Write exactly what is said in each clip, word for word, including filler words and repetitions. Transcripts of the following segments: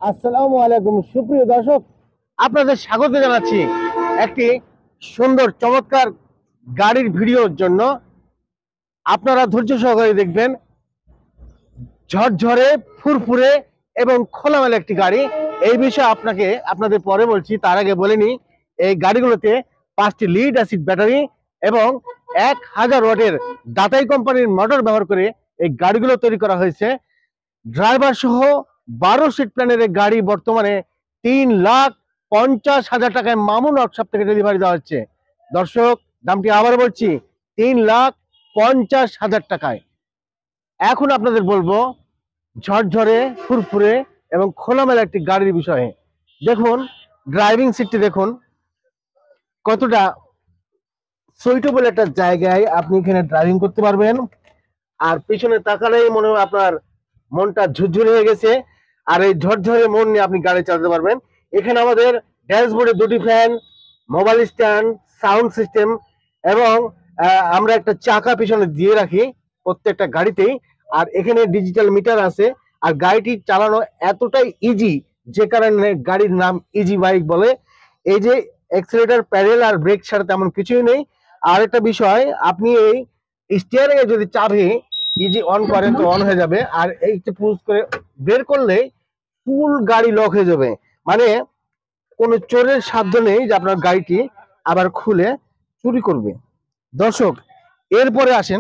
আসসালামু আলাইকুম সুপ্রিয় দর্শক, আপনাদের স্বাগত জানাচ্ছি একটি সুন্দর চমৎকার গাড়ির ভিডিওর জন্য। আপনারা ধৈর্য সহকারে দেখবেন। ঝরঝরে, ফুরফুরে এবং খোলামেলা একটি গাড়ি। এই বিষয়ে আপনাকে আপনাদের পরে বলছি, তার আগে বলে নিই, এই গাড়িগুলোতে পাঁচটি লিড অ্যাসিড ব্যাটারি এবং এক হাজার ওয়াটের দাতাই কোম্পানির মোটর ব্যবহার করে এই গাড়িগুলো তৈরি করা হয়েছে। ড্রাইভার সহ বারো সিট প্ল্যানের গাড়ি বর্তমানে তিন লাখ পঞ্চাশ হাজার টাকায় মামুন ওয়ার্কশপ থেকে ডেলিভারি দেওয়া হচ্ছে। দর্শক, দামটি আবার বলছি, তিন লাখ পঞ্চাশ হাজার টাকায়। এখন আপনাদের বলবো ঝরঝরে, ফুরফুরে এবং খোলামেলা একটি গাড়ির বিষয়ে। দেখুন, ড্রাইভিং সিটটি দেখুন কতটা সুইটেবল একটা জায়গায় আপনি এখানে ড্রাইভিং করতে পারবেন। আর পিছনে তাকালেই মনে হয় আপনার মনটা ঝুরঝুরে হয়ে গেছে। আর এই ঝরঝরে মন নিয়ে আপনি গাড়ি চালাতে পারবেন। এখানে আমাদের ড্যাশবোর্ডে দুটি fan, mobile stand, sound system এবং আমরা একটা চাকা পিছনে দিয়ে রাখি প্রত্যেকটা গাড়িতেই। আর এখানে ডিজিটাল মিটার আছে। আর গাড়িটি চালানো এতটাই ইজি, যে কারণে গাড়ির নাম ইজি বাইক বলে। এই যে এক্সেলেটর, প্যাডেল আর ব্রেক ছাড়া তেমন কিছুই নেই। আর একটা বিষয়, আপনি এই স্টিয়ারিং এ যদি চাবি ইজি অন করেন তো অন হয়ে যাবে, আর এই পুশ করে বের করলে ফুল গাড়ি লক হয়ে যাবে। মানে কোনো চোরের সাধ্য নেই যে আপনার গাড়িটি আবার খুলে চুরি করবে। দর্শক, এরপরে আসেন,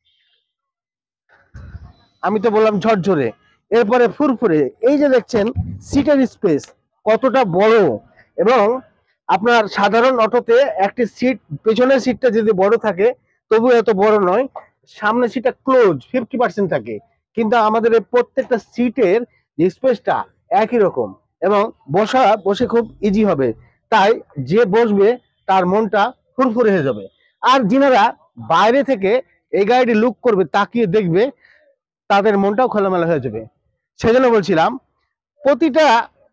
আমি তো বললাম ঝরঝরে, এরপরে ফুরফুরে। এই যে দেখছেন সিটের স্পেস কতটা বড়, এবং আপনার সাধারণ অটোতে একটি সিট, পেছনের সিটটা যদি বড় থাকে তবু এত বড় নয়, সামনে সিটটা ক্লোজ ফিফটি পার্সেন্ট থাকে। কিন্তু আমাদের এই প্রত্যেকটা সিটের স্পেসটা একই রকম এবং বসা বসে খুব ইজি হবে। তাই যে বসবে তার মনটা ফুরফুরে হয়ে যাবে। আর যিনারা বাইরে থেকে এই গাড়িটি লুক করবে, তাকিয়ে দেখবে, তাদের মনটাও খোলামেলা হয়ে যাবে। সেজন্য বলছিলাম, প্রতিটা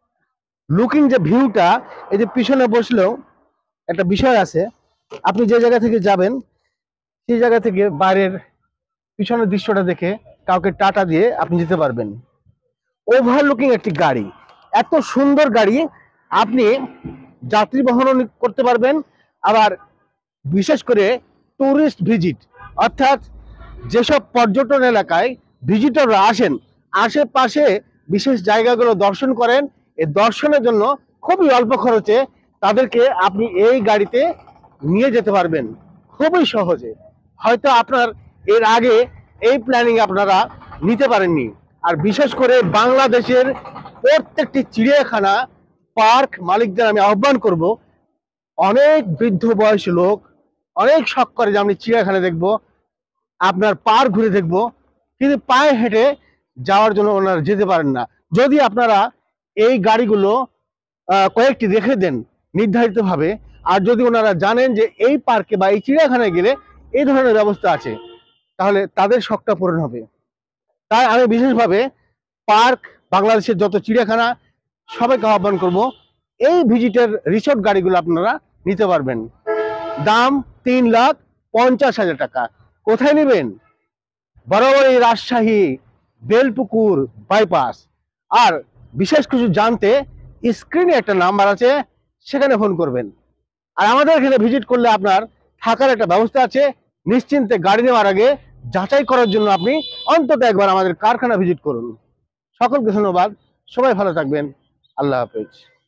লুকিং যে ভিউটা, এই যে পিছনে বসলেও একটা বিষয় আছে। আপনি যে জায়গা থেকে যাবেন সেই জায়গা থেকে বাইরের পিছনের দৃশ্যটা দেখে কাউকে টাটা দিয়ে আপনি যেতে পারবেন। ওভারলুকিং একটি গাড়ি, এত সুন্দর গাড়ি, আপনি যাত্রী বহনও করতে পারবেন। আবার বিশেষ করে টুরিস্ট ভিজিট, অর্থাৎ যেসব পর্যটন এলাকায় ভিজিটররা আসেন, আশেপাশে বিশেষ জায়গাগুলো দর্শন করেন, এই দর্শনের জন্য খুবই অল্প খরচে তাদেরকে আপনি এই গাড়িতে নিয়ে যেতে পারবেন খুবই সহজে। হয়তো আপনার এর আগে এই প্ল্যানিং আপনারা নিতে পারেননি। আর বিশেষ করে বাংলাদেশের প্রত্যেকটি চিড়িয়াখানা, পার্ক মালিকদের আমি আহ্বান করব, অনেক বৃদ্ধ বয়সী লোক অনেক শখ করে যে আমি চিড়িয়াখানা দেখব, আপনার পার্ক ঘুরে দেখব, কিন্তু পায়ে হেঁটে যাওয়ার জন্য ওনারা যেতে পারেন না। যদি আপনারা এই গাড়িগুলো কয়েকটি রেখে দেন নির্ধারিতভাবে, আর যদি ওনারা জানেন যে এই পার্কে বা এই চিড়িয়াখানায় গেলে এই ধরনের ব্যবস্থা আছে, তাহলে তাদের শখটা পূরণ হবে। তাই আমি বিশেষভাবে পার্ক, বাংলাদেশের যত চিড়িয়াখানা, সবাইকে আহ্বান করব, এই ভিজিটের রিসোর্ট গাড়িগুলো আপনারা নিতে পারবেন। দাম তিন লাখ পঞ্চাশ হাজার টাকা। কোথায় নেবেন? বরাবর এই রাজশাহী বেলপুকুর বাইপাস। আর বিশেষ কিছু জানতে স্ক্রিনে একটা নাম্বার আছে, সেখানে ফোন করবেন। আর আমাদের এখানে ভিজিট করলে আপনার থাকার একটা ব্যবস্থা আছে। নিশ্চিন্তে গাড়ি নেওয়ার আগে যাচাই করার জন্য আপনি অন্তত একবার আমাদের কারখানা ভিজিট করুন। সকলকে ধন্যবাদ, সবাই ভালো থাকবেন। আল্লাহ হাফেজ।